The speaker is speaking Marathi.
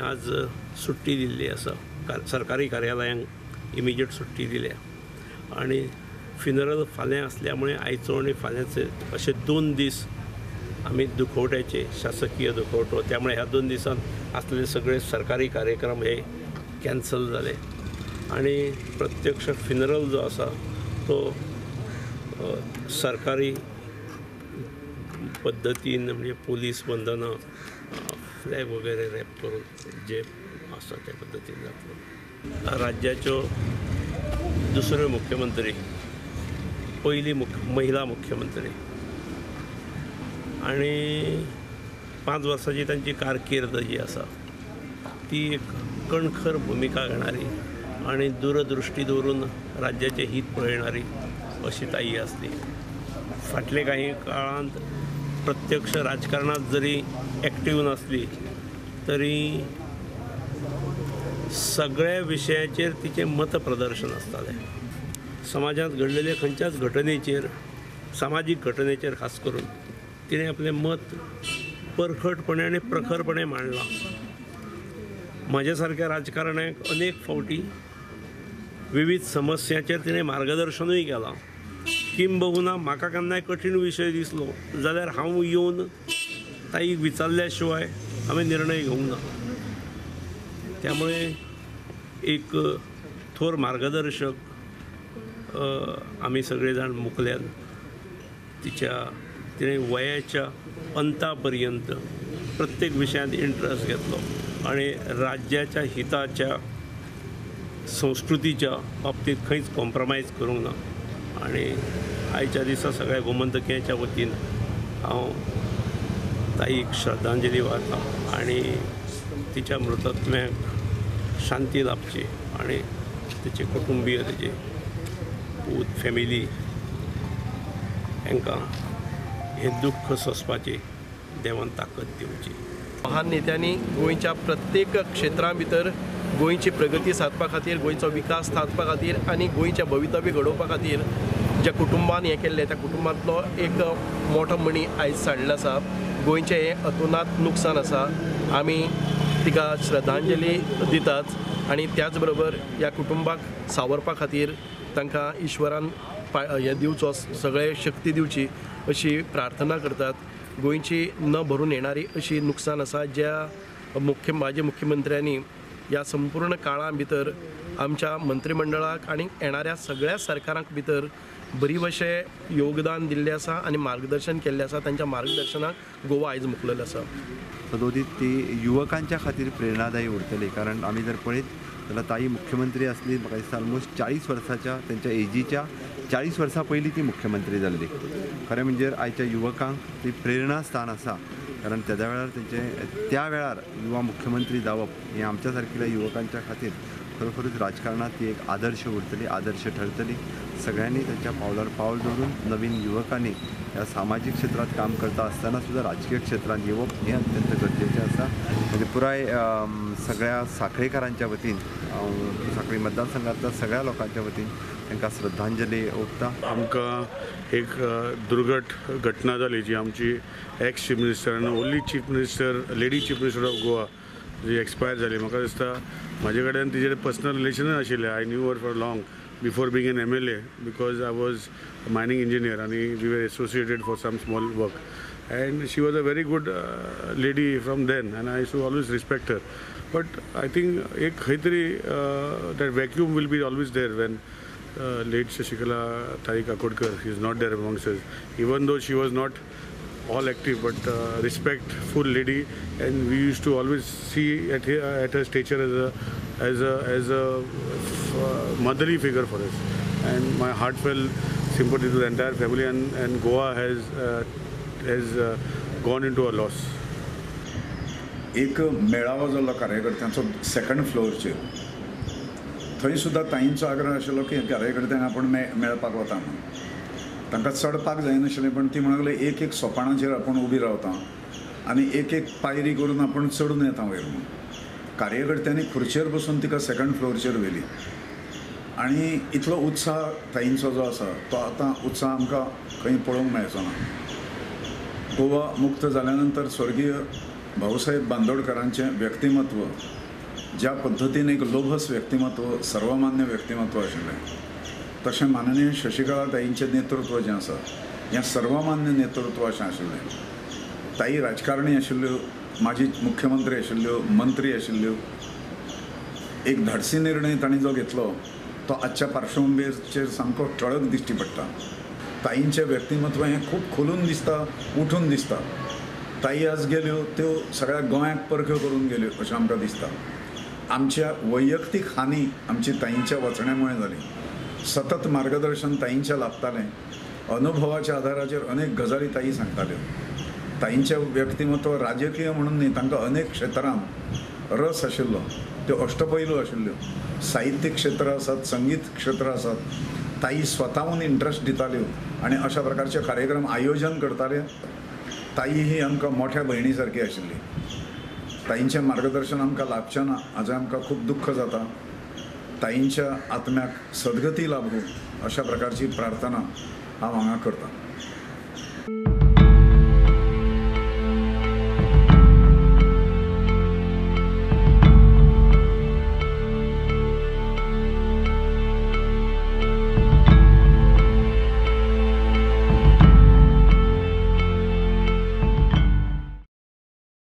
आज सुट्टी दिल्ली आसा, सरकारी कार्यालयांक इमिजिएट सुट्टी दिल्या आणि फिनरल फाल्यां आसल्यामुळे आयचो आणि फाल्यांचे असे 2 दीस आम्ही दुखवट्याचे शासकीय दुखवटो, त्यामुळे ह्या 2 दिसांत असलेले सगळे सरकारी कार्यक्रम हे कॅन्सल झाले आणि प्रत्यक्ष फिनरल जो आसा तो सरकारी पद्धतीन म्हणजे पोलीस बंधना फ्लॅग वगैरे रॅप करून जे आसा त्या पद्धतीन जातलो। राज्याच्यो दुसऱ्यो मुख्यमंत्री, पहिली महिला मुख्यमंत्री आणि 5 वर्सांची तांची कारकीर्द जी आसा ती एक कणखर भूमिका घेणारी आणि दूरदृष्टी दवरून राज्याचे हित पळयणारी अशी ताई आसली। फाटले काही काळांत प्रत्यक्ष राजकारणात जरी ॲक्टिव्ह नासली तरी सगळ्या विशयाचेर तिचे मतप्रदर्शन आसतालें। समाजात घडलेल्या खंयच्याच घटनेचेर, सामाजीक घटनेचेर खास करून तिणें आपलें मत परखडपणे आणि प्रखरपणे मांडलां। म्हज्या सारक्या राजकारण्याक अनेक फावटी विविध समस्यांचेर तिणें मार्गदर्शनूय केलां। किंबहुना म्हाका केन्नाय कठीण विशय दिसलो जाल्यार हांव येवन ताईक विचारल्या शिवाय हांवें निर्णय घेवंक ना। त्यामुळे एक थोर मार्गदर्शक आमी सगळे जाण मुखल्यान तिणें वयाच्या अंता पर्यंत प्रत्येक विशयांत इंट्रस्ट घेतलो आणि राज्याच्या हिताच्या संस्कृतीच्या बाबतीत खंयच कॉम्प्रमायज करूंक ना। आणि आयच्या दिसा सगळ्या गोमंतकीयांच्या वतीन हांव ताईक श्रद्धांजली वाहतां आणि तिच्या मृतत्म्याक शांती लाभची आणि तिचे कुटुंबीय, तिचे पूत, फॅमिली हांकां हे दुख्ख सोंसपाची देवान ताकद दिवची। महान नेत्यांनी गोंयच्या प्रत्येक क्षेत्रा भितर गोंयची प्रगती साधपा खातीर, गोंयचो विकास साधपा खातीर आनी गोंयचें भवितव्य घडोवपा खातीर ज्या कुटुंबान हें केल्लें त्या कुटुंबांतलो एक मोठो मणी आयज साडलो आसा। गोंयचें हें अतोनात नुकसान आसा। आमी तिका श्रद्धांजली दितात आणि त्याच बरोबर ह्या कुटुंबाक सावरपा खातीर तांकां ईश्वरान हें दिवचो, सगळे शक्ती दिवची अशी प्रार्थना करतात। गोंयची न भरून येणारी अशी नुकसान आसा ज्या माजी मुख्यमंत्र्यांनी ह्या संपूर्ण काळा भितर आमच्या मंत्रिमंडळाक आणि येणाऱ्या सगळ्या सरकारांक भितर बरी भशेन योगदान दिल्लें आसा आणि मार्गदर्शन केल्लें आसा। तांच्या मार्गदर्शनाक गोवा आयज मुखलेलो आसा। सदोदीत ती युवकांच्या खातीर प्रेरणादायी उरतली, कारण आमी जर पळयत जाल्यार ताई मुख्यमंत्री आसली म्हाका दिसता ऑलमोस्ट 40 वर्सांच्या त्यांच्या एजीच्या 40 वर्सां पयलीं ती मुख्यमंत्री जाल्ली। खरें म्हणजे आयच्या युवकांक ती प्रेरणा स्थान आसा, कारण त्या वेळार तेंचे त्या वेळार युवा मुख्यमंत्री जावप हें आमच्या सारकिल्या युवकांच्या खातीर खरोखरूच राजकारणात ती एक आदर्श उरतली, आदर्श ठरतली। सगळ्यांनी त्यांच्या पावलार पावल दवरून नवीन युवकांनी ह्या सामाजिक क्षेत्रात काम करता असताना सुद्धा राजकीय क्षेत्रात येवप हें अत्यंत गरजेचें आसा। म्हणजे पुराय सगळ्या साखळेकारांच्या वतीन, साखळी मतदारसंघातल्या सगळ्या लोकांच्या वतीन तांकां श्रद्धांजली ओंपता। आमकां एक दुर्घट घटना जाली जी आमची एक्स चीफ मिनिस्टर आनी only chief minister, lady chief minister of Goa जी एक्सपायर जाली। म्हाका दिसता म्हाजे कडेन तिचे पर्सनल रिलेशनूय आशिल्लें। I knew her for long before being an MLA because I was a mining engineer and we were associated for some small work, and she was a very good lady from then and I used to always respect her. But I think ek khaitri that vacuum will be always there when late Shashikala Tai Kakodkar is not there amongst us, even though she was not all active but respectful lady, and we used to always see at her stature as a motherly figure for us, and my heartfelt sympathy to the entire family, and Goa has gone into a loss. एक मेळावो जाल्लो कार्यकर्त्यांचो 2nd फ्लोरचेर, थंय सुद्दां ताईंचो आग्रह आशिल्लो की कार्यकर्त्यांक आपण मेळपाक वता म्हणून। तांकां चडपाक जायनाशिल्लें, पण ती म्हणूंक लागली एक सोपाणाचेर आपण उबी रावता आनी एक पायरी करून आपण चडून येता वयर म्हणून। कार्यकर्त्यांनी खुर्चेर बसून तिका 2nd फ्लोरचेर व्हेली आणि इतलो उत्साह ताईंचो जो आसा तो आतां उत्साह आमकां खंय पळोवंक मेळचो ना। गोवा मुक्त जाल्या नंतर स्वर्गीय भाऊसाहेब बांदोडकरांचें व्यक्तिमत्व ज्या पद्दतीन एक लोभस व्यक्तिमत्व सर्वमान्य व्यक्तिमत्व आशिल्लें तशें माननीय शशिकला ताईंचें नेतृत्व जें आसा हें सर्वमान्य नेतृत्व अशें आशिल्लें. ताई राजकारणी आशिल्ल्यो, माजी मुख्यमंत्री आशिल्ल्यो, मंत्री आशिल्ल्यो. एक धाडसी निर्णय तांणी जो घेतलो तो आजच्या पार्श्वभूमीचेर सामको ठळक दिश्टी पडटा. ताईंचें व्यक्तिमत्व हें खूब खोलून दिसता, उठून दिसता. ताई आज गेल्यो त्यो सगळ्या गोंयाक परख्यो करून गेल्यो अशें आमकां दिसता. आमच्या वैयक्तीक हानी आमची ताईंच्या वचण्यामुळे जाली. सतत मार्गदर्शन ताईंचें लाभतालें. अनुभवाच्या आधाराचेर अनेक गजाली ताई सांगताल्यो. ताईंचें व्यक्तिमत्व राजकीय म्हणून न्ही, तांकां अनेक क्षेत्रांत रस आशिल्लो. त्यो अष्टपैलू आशिल्ल्यो. साहित्यीक क्षेत्र आसात, संगीत क्षेत्र आसात. ताई स्वताहून इंट्रस्ट दिताल्यो आनी अशा प्रकारचे कार्यक्रम आयोजन करताले. ताई ही आमकां मोठ्या भयणी सारकी आशिल्ली. ताईंचें मार्गदर्शन आमकां लाभचें ना हाजें आमकां खूब दुख्ख जाता. ताईंच्या आत्म्याक सद्गती लाभूं अशा प्रकारची प्रार्थना हांव हांगा करतां.